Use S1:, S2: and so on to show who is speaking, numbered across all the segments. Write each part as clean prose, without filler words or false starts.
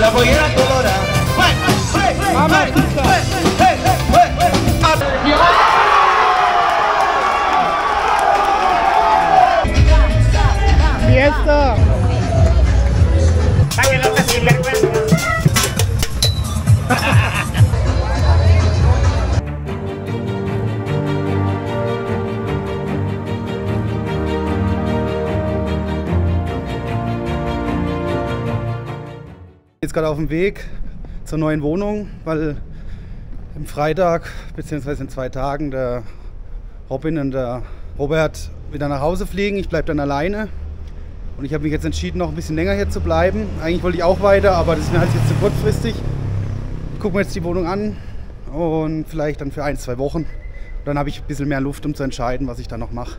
S1: la pollera colora.
S2: Fiesta! Jetzt gerade auf dem Weg zur neuen Wohnung, weil am Freitag bzw. in 2 Tagen der Robin und der Robert wieder nach Hause fliegen. Ich bleibe dann alleine und ich habe mich jetzt entschieden, noch ein bisschen länger hier zu bleiben. Eigentlich wollte ich auch weiter, aber das ist mir halt jetzt zu kurzfristig. Ich gucke mir jetzt die Wohnung an und vielleicht dann für 1-2 Wochen. Und dann habe ich ein bisschen mehr Luft, um zu entscheiden, was ich da noch mache.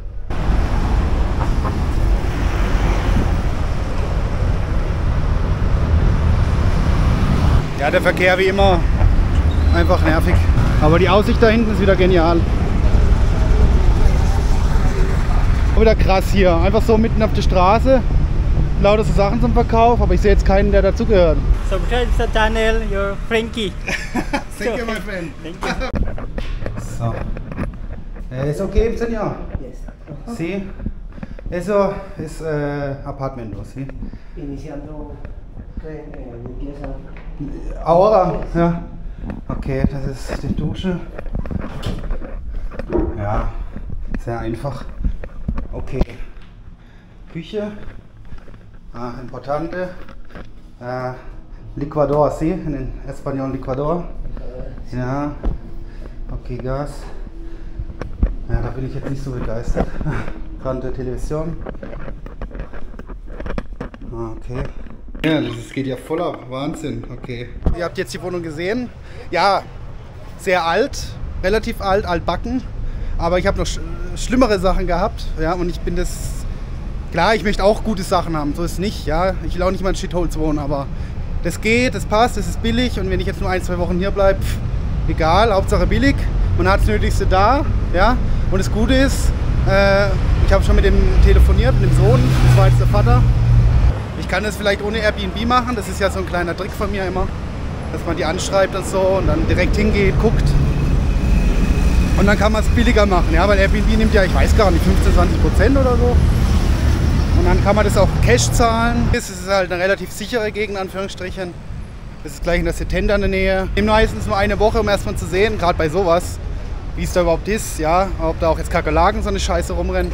S2: Ja, der Verkehr wie immer einfach nervig. Aber die Aussicht da hinten ist wieder genial. Wieder krass hier. Einfach so mitten auf der Straße. Lauter so Sachen zum Verkauf, aber ich sehe jetzt keinen, der dazugehört.
S3: So, Mr. Daniel, you're Frankie.
S2: Thank you, my friend.
S3: Thank you.
S2: So. ¿Es okay, señor?
S4: Yes.
S2: Sí. Eso es apartamento, ¿sí?
S4: Iniciando limpieza.
S2: Ahora, ja. Okay, das ist die Dusche. Ja, sehr einfach. Okay. Küche. Importante. Licuador, ¿sí? En español licuador. Ja. Okay, Gas. Ja, da bin ich jetzt nicht so begeistert. Grande Television. Okay. Ja, das geht ja voll ab. Wahnsinn. Okay. Ihr habt jetzt die Wohnung gesehen. Ja, sehr alt. Relativ alt, altbacken. Aber ich habe noch schlimmere Sachen gehabt. Ja, und ich bin das... Klar, ich möchte auch gute Sachen haben. So ist es nicht. Ja, ich will auch nicht mal in Shitholes wohnen. Aber das geht, das passt, das ist billig. Und wenn ich jetzt nur 1-2 Wochen hier bleibe, egal. Hauptsache billig. Man hat das Nötigste da. Ja. Und das Gute ist, ich habe schon mit dem telefoniert, mit dem Sohn. Das war jetzt der Vater. Ich kann das vielleicht ohne Airbnb machen, das ist ja so ein kleiner Trick von mir immer, dass man die anschreibt und so und dann direkt hingeht, guckt und dann kann man es billiger machen, ja, weil Airbnb nimmt ja, ich weiß gar nicht, 15-20% oder so und dann kann man das auch Cash zahlen. Es ist halt eine relativ sichere Gegend, Anführungsstrichen. Das ist gleich in der Setenda in der Nähe. Nehmen meistens nur eine Woche, um erstmal zu sehen, gerade bei sowas, wie es da überhaupt ist, ja, ob da auch jetzt Kakerlaken so eine Scheiße rumrennen.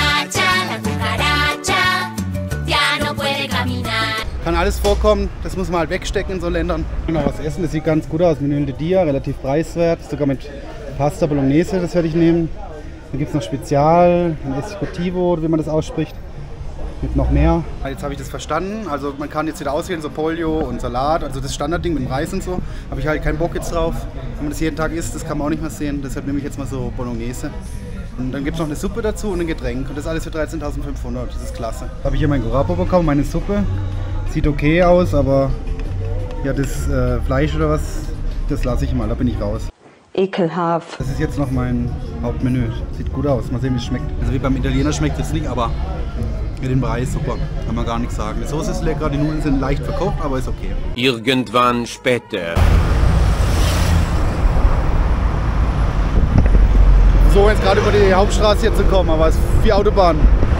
S2: Kann alles vorkommen, das muss man halt wegstecken in so Ländern. Genau, was essen, das sieht ganz gut aus. Menü de Dia, relativ preiswert, sogar mit Pasta Bolognese, das werde ich nehmen. Dann gibt es noch Spezial, ein Escutivo, wie man das ausspricht, mit noch mehr. Jetzt habe ich das verstanden, also man kann jetzt wieder auswählen, so Pollo und Salat, also das Standardding mit dem Reis und so. Habe ich halt keinen Bock jetzt drauf. Wenn man das jeden Tag isst, das kann man auch nicht mehr sehen, deshalb nehme ich jetzt mal so Bolognese. Und dann gibt es noch eine Suppe dazu und ein Getränk und das alles für 13.500, das ist klasse. Habe ich hier mein Gurapo bekommen, meine Suppe. Sieht okay aus, aber ja, das Fleisch oder was, das lasse ich mal, da bin ich raus.
S5: Ekelhaft.
S2: Das ist jetzt noch mein Hauptmenü. Sieht gut aus, mal sehen, wie es schmeckt. Also wie beim Italiener schmeckt es jetzt nicht, aber mit dem Preis super, kann man gar nichts sagen. Die Soße ist lecker, die Nudeln sind leicht verkocht, aber ist okay.
S6: Irgendwann später.
S2: So, jetzt gerade über die Hauptstraße hier zu kommen, aber es ist wie Autobahn.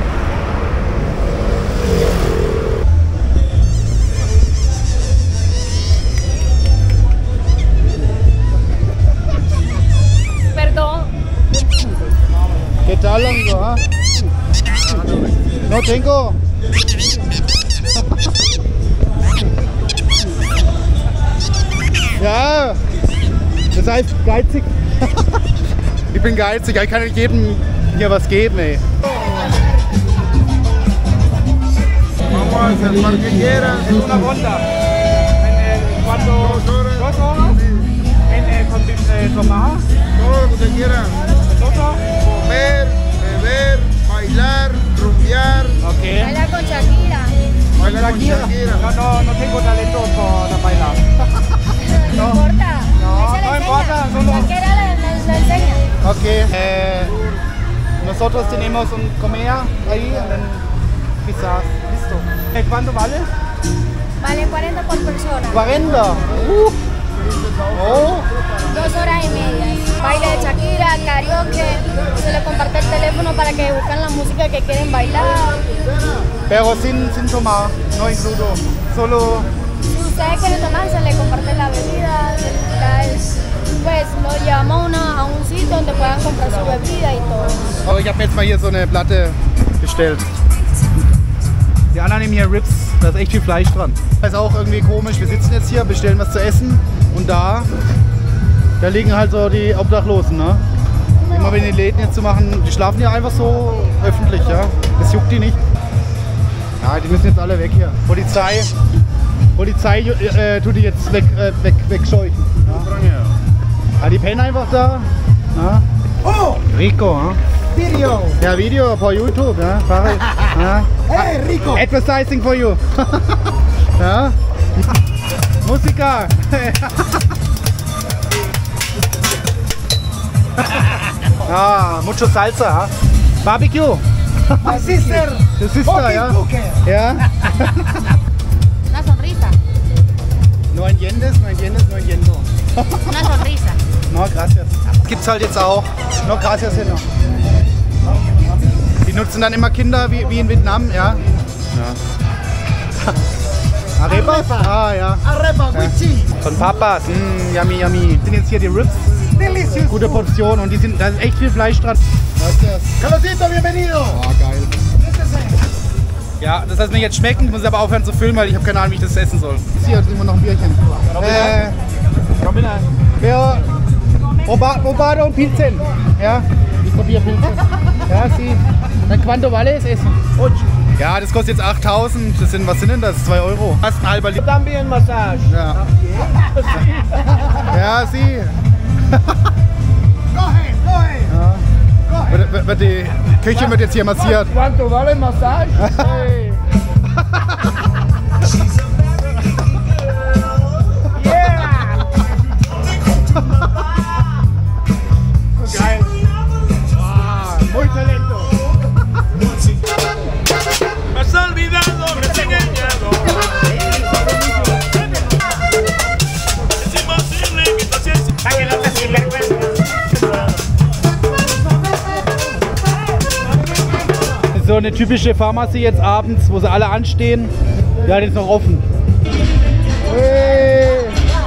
S2: ¿Qué tal, amigo? ¿Ah? No tengo. Ja, das heißt geizig. Ich bin geizig, ich kann nicht jedem hier was geben, ey.
S1: Vamos a hacer lo que quieran.
S3: Es una bolsa. ¿Cuánto? 2 horas. ¿Tomar?
S1: Todo lo que usted quiera. Comer, beber, bailar, rumbear.
S3: Okay.
S7: Bailar con Shakira.
S1: Bailar con Shakira.
S3: No tengo talento para bailar.
S7: No importa.
S3: No,
S7: Ella le
S3: no
S7: enseña.
S3: importa, solo-
S7: Shakira le enseña.
S2: Okay, nosotros tenemos un comer ahí, und dann quizás, listo.
S3: ¿Cuánto vale?
S7: Vale 40 por persona.
S2: 40. Oh.
S7: 2 horas y media. Baile de Shakira, karaoke. Se le comparte el teléfono para que busquen la música que quieren bailar.
S2: Pero sin tomar, no incluso. Solo.
S7: Si ustedes quieren tomar, se le comparte la bebida. Pues lo llevamos a un sitio donde puedan comprar su bebida y todo.
S2: Aber ich habe mir jetzt mal hier so eine Platte bestellt. Die anderen nehmen hier Ribs, da ist echt viel Fleisch dran. Das ist auch irgendwie komisch, wir sitzen jetzt hier, bestellen was zu essen und da liegen halt so die Obdachlosen, ne? Immer wenn die Läden jetzt zu machen, die schlafen ja einfach so öffentlich, ja? Das juckt die nicht. Ja, die müssen jetzt alle weg hier. Polizei tut die jetzt wegscheuchen. Ja? Ja, die pennen einfach da. Ja?
S1: Oh!
S2: Rico, ja?
S1: Video!
S2: Ja, Video for YouTube, ja? Ja?
S1: Hey, Rico!
S2: Advertising for you. Ja? Musiker. Ah, mucho salsa, ja? Barbecue.
S1: My sister!
S2: The sister, ja? Ja?
S7: Una sonrisa.
S2: No entiendes, no entiendo.
S7: Una sonrisa.
S2: No, gracias. Gibt's halt jetzt auch. No, gracias, Henno. Die nutzen dann immer Kinder wie in Vietnam, ja? Arepas? Ah, ja.
S1: Arepa with cheese!
S2: Von Papas. Yummy, yummy. Das sind jetzt hier die Ribs.
S1: Delicious!
S2: Gute Portion und da ist echt viel Fleisch dran.
S1: Carlosito, bienvenido!
S2: Oh, geil. Ja, das heißt mir jetzt schmecken, ich muss aber aufhören zu filmen, weil ich habe keine Ahnung, wie ich das essen soll. Hier trinken wir noch ein Bierchen. Obado und Pilzen. Ja, ich probiere Pilzen. Ja, sie. Dann quanto vale es essen? Ja, das kostet jetzt 8.000. Das sind, was sind denn das? 2 Euro. Fast ein halber Liter.
S4: También massage.
S2: Ja. Ja, sie. Ja. Die Küche wird jetzt hier massiert.
S4: ¿Cuánto vale el masaje? Hey.
S2: Geil. Muy talento.
S3: Me has olvidado, me has engañado. Es imposible que no seas... Para que no te sinvergüenza.
S2: So eine typische Pharmacy jetzt abends, wo sie alle anstehen. Ja, die ist noch offen. Hey.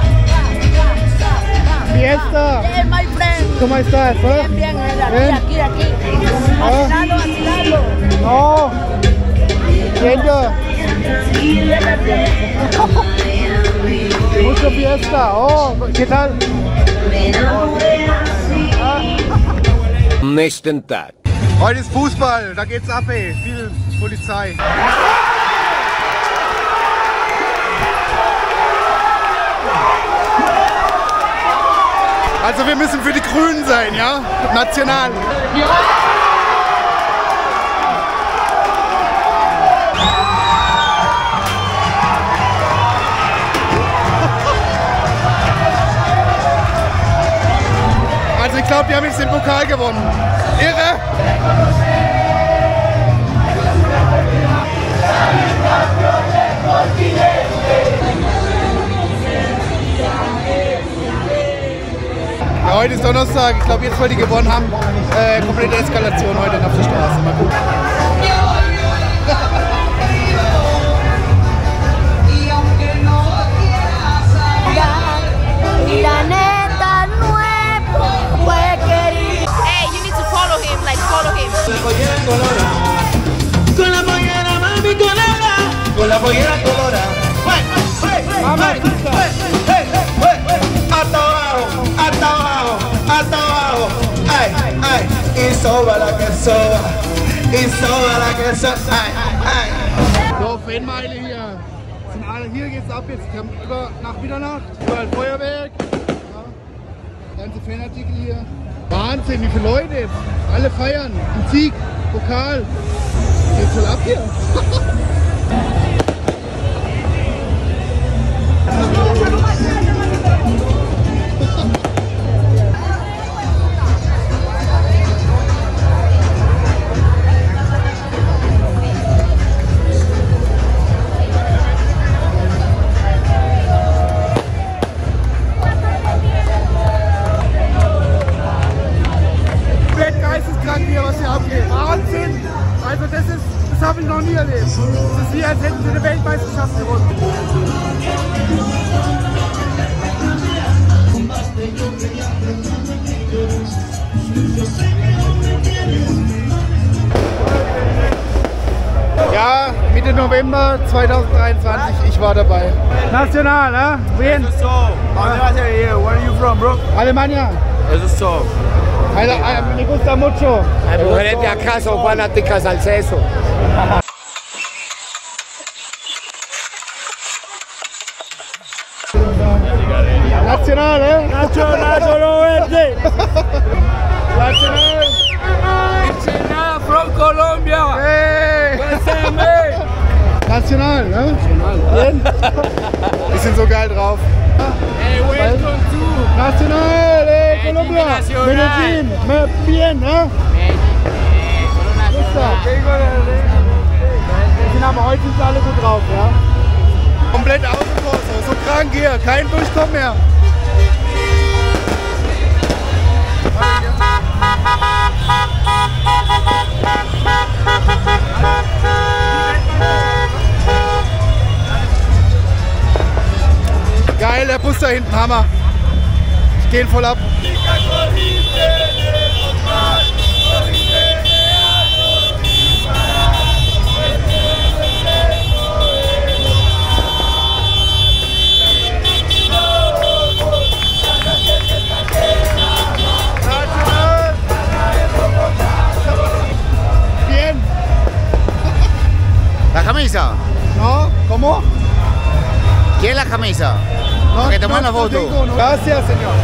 S2: Fiesta.
S7: Hey, my friend.
S2: ¿Cómo estás?
S7: Bien, bien, aquí. Vacilando.
S2: No. Gente. Mucho fiesta. Oh, ¿qué tal?
S6: Am nächsten Tag.
S2: Heute ist Fußball, da geht's ab, ey. Viel Polizei. Also wir müssen für die Grünen sein, ja? National. Also ich glaube, die haben jetzt den Pokal gewonnen. Irre! Ja, heute ist Donnerstag. Ich glaube, jetzt, weil die gewonnen haben, komplette Eskalation heute auf der Straße. Mal gucken.
S7: La neta nuevo fue querido. Hey, you need to follow him, like follow him.
S3: Con la pollera, mami, colora. Con la pollera colora. Hasta abajo. Ay. Y soba la que soba. Ay.
S2: So, Fanmeile hier. Sind alle, hier geht's ab jetzt. Wir haben über nach Mitternacht, überall Feuerwerk. Ja, ganze Fanartikel hier. Wahnsinn, wie viele Leute. Alle feiern. Ein Sieg, Pokal. Geht's voll ab hier. Mitte November 2023, ich war dabei. Nacional, ne? Bien.
S4: So, where are you from, bro?
S2: Alemania.
S4: Eso es todo.
S2: Me gusta mucho.
S5: Las mujeres de acá son fanáticas al seso.
S2: Nacional, ¿eh?
S4: Nacional verde.
S2: Nacional.
S4: Nacional from Colombia.
S2: Hey.
S4: Pásame.
S2: Nacional, ne? Bien. Die sind so geil drauf.
S4: Hey, welcome to
S2: Nacional, Colombia.
S4: Nacional.
S2: Medellín. Bien, ne? Aber heute sind alle gut drauf, ja? Komplett Autokurs, so krank hier, kein Durchkommen mehr. Geil, der Bus da hinten, Hammer. Ich geh voll ab.
S5: ¿La camisa?
S2: No, ¿cómo?
S5: ¿Quieres la camisa?
S2: No,
S5: Que tomar la foto.
S2: tengo, no. Gracias, señor.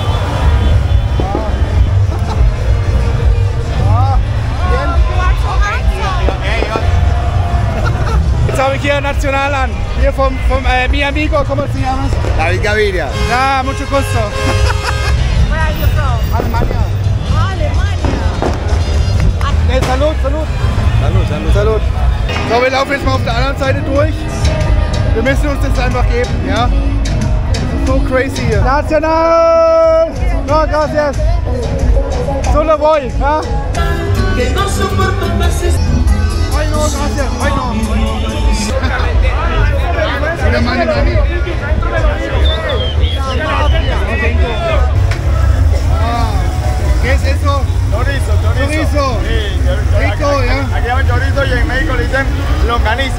S2: Jetzt habe ich hier National an. Hier vom mi amigo, ¿cómo se llama?
S5: David Gaviria.
S2: Ja, mucho gusto.
S7: Where are you from?
S2: Alemania.
S7: Alemania.
S2: Nee, Salut, Salut.
S5: Salud, salud.
S2: Salut. So, wir laufen jetzt mal auf der anderen Seite durch. Wir müssen uns das einfach geben, ja? Das ist so crazy hier. Nacional! No, gracias. Solo voy, ja? Ay, no, gracias. Ay, no. Mira, meine Mami. ¿Qué es eso?
S1: Chorizo,
S2: Chorizo.
S1: Sí,
S2: Rico, ¿ya?
S1: Aquí llaman chorizo y en México le dicen longaniza.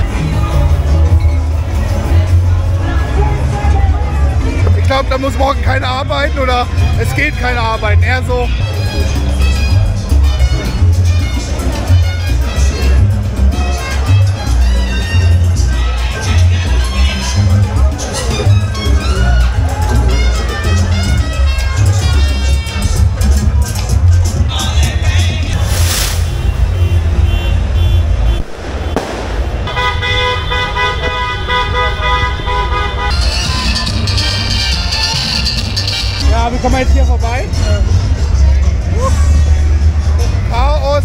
S2: Ich glaube, da muss morgen keiner arbeiten oder es geht keiner arbeiten. Eher so. Ja, wie kommen wir jetzt hier vorbei? Chaos.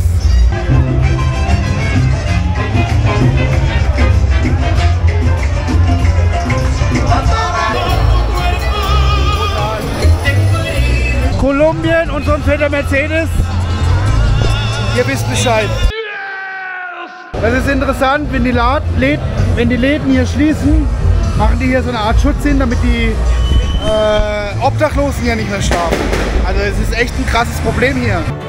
S2: Kolumbien und so ein fetter Mercedes. Ihr wisst Bescheid. Das ist interessant, wenn die Läden hier schließen, machen die hier so eine Art Schutz hin, damit die Obdachlosen ja nicht mehr schlafen. Also es ist echt ein krasses Problem hier.